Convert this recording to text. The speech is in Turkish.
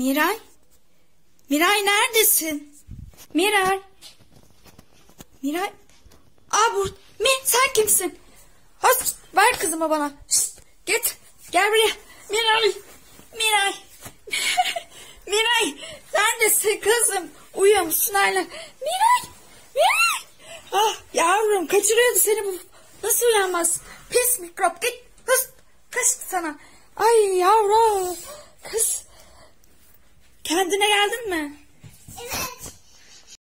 Miray? Miray neredesin? Miray? Miray? Sen kimsin? Ver kızımı bana. Şişt, git. Gel buraya. Miray. Miray. Miray. Neredesin kızım? Uyuyor musun hala? Miray. Miray. Ah yavrum, kaçırıyordu seni bu. Nasıl uyanmaz? Pis mikrop. Git. Kaç sana. Ay yavrum. Kız. Kendine geldin mi? Evet.